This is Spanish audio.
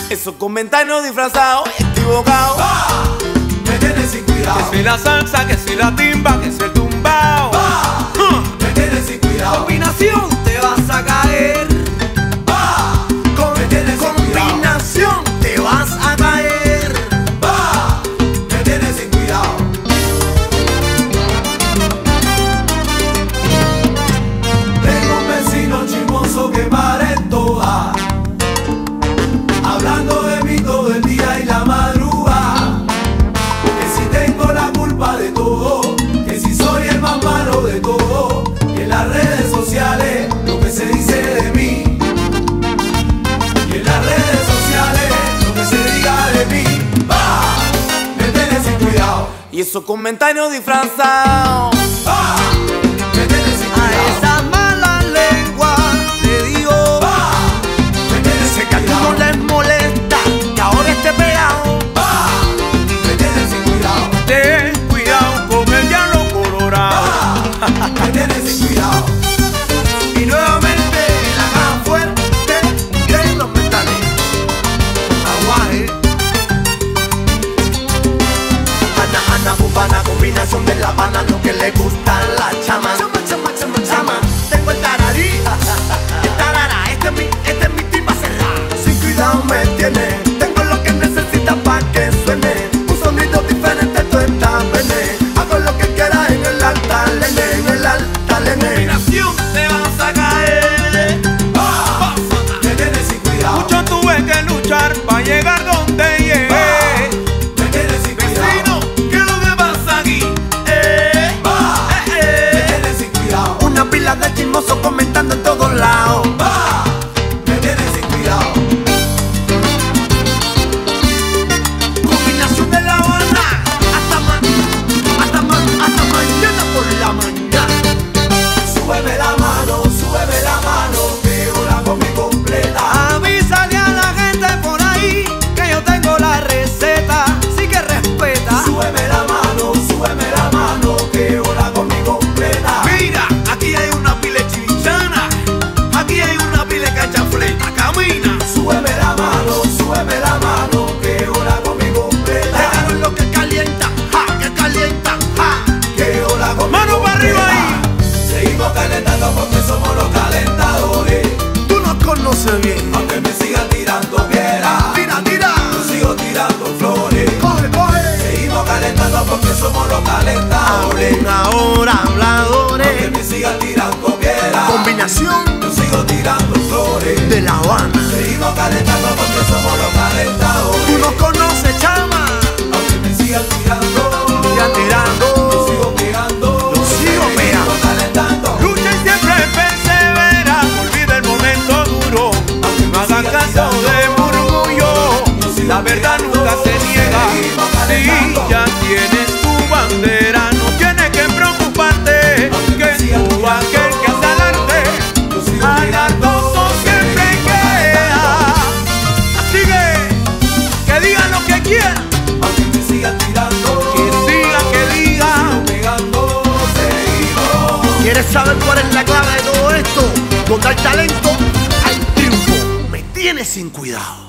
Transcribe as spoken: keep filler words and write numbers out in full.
Esos comentarios disfrazados y equivocados. ¡Ah! Me tienes sin cuidado. Que si la salsa, que si la timba, que si el tumbao. ¡Ah! Uh. Me tienes sin cuidado. Combinación te vas a caer. ¡Ah! Me tienes sin cuidado. Combinación te vas a caer. ¡Ah! Me tienes sin cuidado. Tengo un vecino chismoso que para en toa, hablando de mí todo el día y la madrugada. Que si tengo la culpa de todo, que si soy el más malo de todo, y en las redes sociales lo que se dice de mí, y en las redes sociales lo que se diga de mí. ¡Ah! Me tienes sin cuidado. Y esos comentarios disfrazados. ¡Ah! Me tienes sin A cuidado. esa mala lengua le digo ¡Ah! Me tienes sin que a ti no cuidado. les molesta que ahora esté pegado. ¡Ah! Me tienes sin cuidado. Ten cuidado con el diablo colorado. ¡Ah! Me tienes sin cuidado. Y nuevamente la caja fuerte de los metales. Aguaje. Ana, ana, bubana, combinación de La Habana, lo que le gusta a la chama. Chama, chama, chama, chama. Tengo el tararí. El tarara, este es mi, este es mi tipa cerrada. Sin cuidado me tiene. Tengo lo que necesita pa' que suene. Un sonido diferente, tú estás vene. Hago lo que quieras en el alta, lene, en el alta, lene. Combinación te vas a caer. ¡Ah! Me tienes sin cuidado. Mucho tuve que luchar para llegar donde llegué. ¡Ah! Me tienes sin cuidado. Vecino, ¿qué es lo que pasa aquí? Eh, ¡Ah! eh, Me eh. tienes sin cuidado. Una pila de chismosos comentando en todos lados. ¡Ah! Me tienes sin cuidado. Combinación de La Habana. Hasta ma, hasta ma, hasta mañana por la mañana. Súbeme la mano, súbeme la mano, que yo la comí completa. Avísale a la gente por ahí que yo tengo la receta. Sí que respeta. Súbeme la mano, súbeme la mano, que yo la comí completa. Mira, aquí hay una pile chirichana. Aquí hay una pile cachafleta. Camina. Súbeme la mano, súbeme la mano, que yo la comí completa. Llegaron los que calientan, ja, que calientan, ja. Que yo la comí Mano para arriba completa. Seguimos calentando porque somos los calentadores. Tú nos conoces bien. Aunque me sigan tirando piedra, Tira, tira. yo sigo tirando flores. Coge, coge. Seguimos calentando porque somos los calentadores. Una hora Aunque habladores. me sigan tirando piedra, Combinación yo sigo tirando flores. de La Habana. Seguimos calentando porque somos los calentadores. Tú nos conoces, chama. Aunque me sigan tirando, Sigan tirando. yo sigo pegando. Yo sigo pegando. Seguimos calentando. Lucha y siempre persevera. Olvida el momento duro. No hagan caso de murmullo. La verdad nunca se niega. Si ya tienes tu bandera, no tienes que preocuparte. Que tú aquel que hace el arte, Yo sigo al pegando. ardoso siempre queda. Así que, que digan lo que quieran. Aunque me sigan tirando, Que digan, que digan. sigo pegando. Seguimos. ¿Quieres saber cuál es la clave de todo esto? Donde hay talento, hay triunfo. Me tienes sin cuidado.